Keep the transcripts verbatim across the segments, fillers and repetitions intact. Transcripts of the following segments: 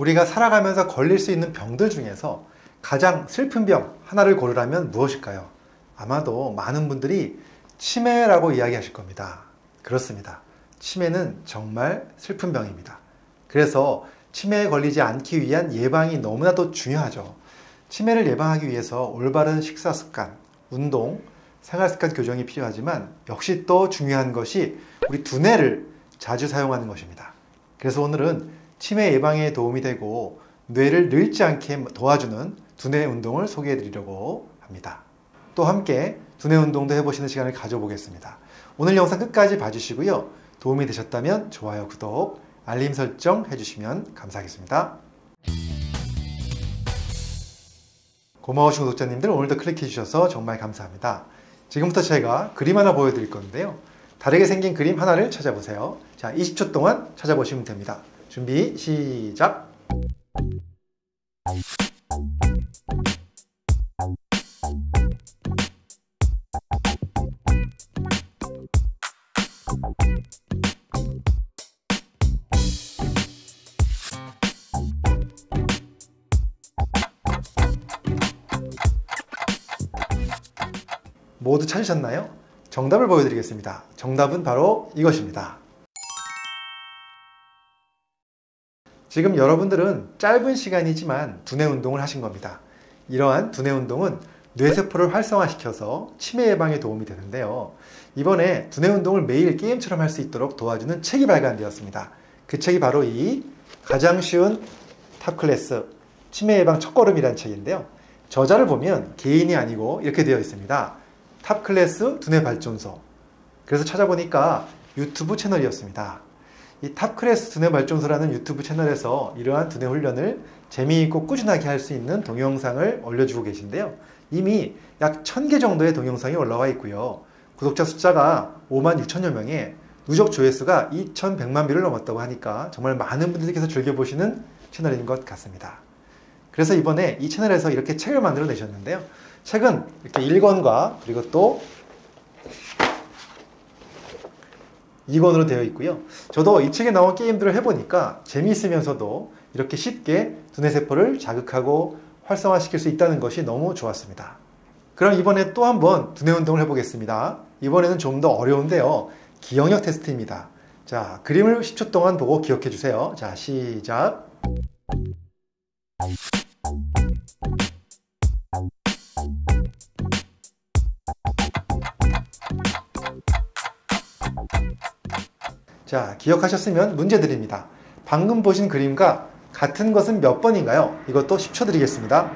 우리가 살아가면서 걸릴 수 있는 병들 중에서 가장 슬픈 병 하나를 고르라면 무엇일까요? 아마도 많은 분들이 치매라고 이야기하실 겁니다. 그렇습니다. 치매는 정말 슬픈 병입니다. 그래서 치매에 걸리지 않기 위한 예방이 너무나도 중요하죠. 치매를 예방하기 위해서 올바른 식사 습관, 운동, 생활 습관 교정이 필요하지만 역시 또 중요한 것이 우리 두뇌를 자주 사용하는 것입니다. 그래서 오늘은 치매 예방에 도움이 되고 뇌를 늙지 않게 도와주는 두뇌 운동을 소개해 드리려고 합니다. 또 함께 두뇌 운동도 해보시는 시간을 가져보겠습니다. 오늘 영상 끝까지 봐주시고요. 도움이 되셨다면 좋아요, 구독, 알림 설정 해주시면 감사하겠습니다. 고마우신 구독자님들, 오늘도 클릭해 주셔서 정말 감사합니다. 지금부터 제가 그림 하나 보여드릴 건데요. 다르게 생긴 그림 하나를 찾아보세요. 자, 이십 초 동안 찾아보시면 됩니다. 준비, 시작! 모두 찾으셨나요? 정답을 보여드리겠습니다. 정답은 바로 이것입니다. 지금 여러분들은 짧은 시간이지만 두뇌 운동을 하신 겁니다. 이러한 두뇌 운동은 뇌세포를 활성화시켜서 치매 예방에 도움이 되는데요. 이번에 두뇌 운동을 매일 게임처럼 할 수 있도록 도와주는 책이 발간되었습니다. 그 책이 바로 이 가장 쉬운 탑클래스 치매 예방 첫걸음이라는 책인데요. 저자를 보면 개인이 아니고 이렇게 되어 있습니다. 탑클래스 두뇌 발전소. 그래서 찾아보니까 유튜브 채널이었습니다. 이 탑클래스 두뇌 발전소라는 유튜브 채널에서 이러한 두뇌 훈련을 재미있고 꾸준하게 할 수 있는 동영상을 올려주고 계신데요. 이미 약 천 개 정도의 동영상이 올라와 있고요. 구독자 숫자가 오만 육천여 명에 누적 조회수가 이천백만 뷰를 넘었다고 하니까 정말 많은 분들께서 즐겨보시는 채널인 것 같습니다. 그래서 이번에 이 채널에서 이렇게 책을 만들어 내셨는데요. 책은 이렇게 일 권과 그리고 또 이 권으로 되어 있고요. 저도 이 책에 나온 게임들을 해보니까 재미있으면서도 이렇게 쉽게 두뇌세포를 자극하고 활성화시킬 수 있다는 것이 너무 좋았습니다. 그럼 이번에 또 한번 두뇌 운동을 해보겠습니다. 이번에는 좀 더 어려운데요. 기억력 테스트입니다. 자, 그림을 십 초 동안 보고 기억해 주세요. 자, 시작! 자, 기억하셨으면 문제 드립니다. 방금 보신 그림과 같은 것은 몇 번인가요? 이것도 십 초 드리겠습니다.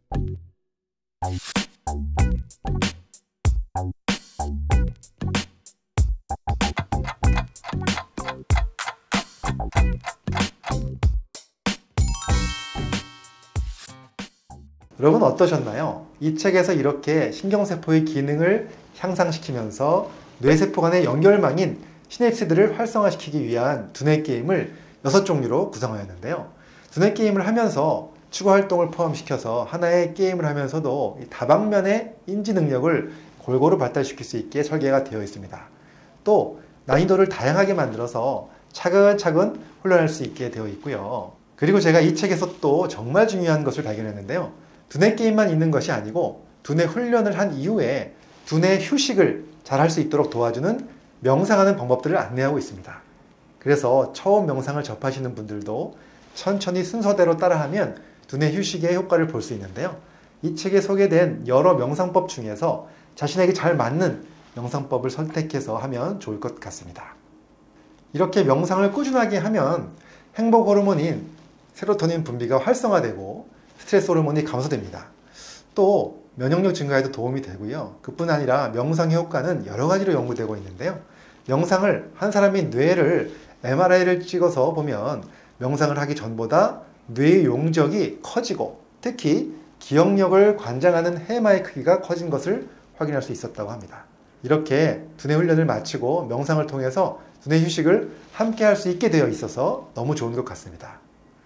여러분 어떠셨나요? 이 책에서 이렇게 신경세포의 기능을 향상시키면서 뇌세포 간의 연결망인 시냅스들을 활성화시키기 위한 두뇌 게임을 여섯 종류로 구성하였는데요. 두뇌 게임을 하면서 추구 활동을 포함시켜서 하나의 게임을 하면서도 다방면의 인지 능력을 골고루 발달시킬 수 있게 설계가 되어 있습니다. 또 난이도를 다양하게 만들어서 차근차근 훈련할 수 있게 되어 있고요. 그리고 제가 이 책에서 또 정말 중요한 것을 발견했는데요. 두뇌 게임만 있는 것이 아니고 두뇌 훈련을 한 이후에 두뇌 휴식을 잘 할 수 있도록 도와주는 명상하는 방법들을 안내하고 있습니다. 그래서 처음 명상을 접하시는 분들도 천천히 순서대로 따라하면 두뇌 휴식의 효과를 볼 수 있는데요. 이 책에 소개된 여러 명상법 중에서 자신에게 잘 맞는 명상법을 선택해서 하면 좋을 것 같습니다. 이렇게 명상을 꾸준하게 하면 행복 호르몬인 세로토닌 분비가 활성화되고 스트레스 호르몬이 감소됩니다. 또 면역력 증가에도 도움이 되고요. 그뿐 아니라 명상의 효과는 여러 가지로 연구되고 있는데요. 명상을 한 사람의 뇌를 엠알아이를 찍어서 보면 명상을 하기 전보다 뇌의 용적이 커지고 특히 기억력을 관장하는 해마의 크기가 커진 것을 확인할 수 있었다고 합니다. 이렇게 두뇌 훈련을 마치고 명상을 통해서 두뇌 휴식을 함께 할 수 있게 되어 있어서 너무 좋은 것 같습니다.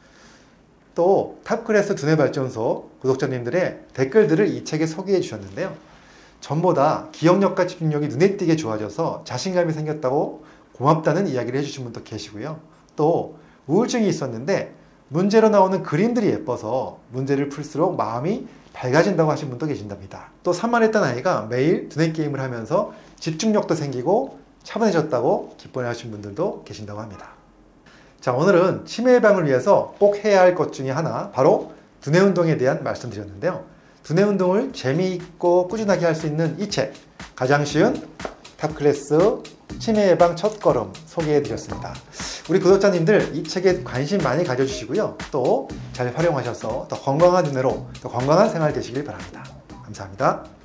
또 탑클래스 두뇌 발전소 구독자님들의 댓글들을 이 책에 소개해 주셨는데요. 전보다 기억력과 집중력이 눈에 띄게 좋아져서 자신감이 생겼다고 고맙다는 이야기를 해주신 분도 계시고요. 또 우울증이 있었는데 문제로 나오는 그림들이 예뻐서 문제를 풀수록 마음이 밝아진다고 하신 분도 계신답니다. 또 산만했던 아이가 매일 두뇌 게임을 하면서 집중력도 생기고 차분해졌다고 기뻐하신 분들도 계신다고 합니다. 자, 오늘은 치매 예방을 위해서 꼭 해야 할 것 중에 하나, 바로 두뇌 운동에 대한 말씀드렸는데요. 두뇌 운동을 재미있고 꾸준하게 할 수 있는 이 책, 가장 쉬운 탑클래스 치매 예방 첫걸음 소개해 드렸습니다. 우리 구독자님들 이 책에 관심 많이 가져주시고요. 또 잘 활용하셔서 더 건강한 두뇌로 더 건강한 생활 되시길 바랍니다. 감사합니다.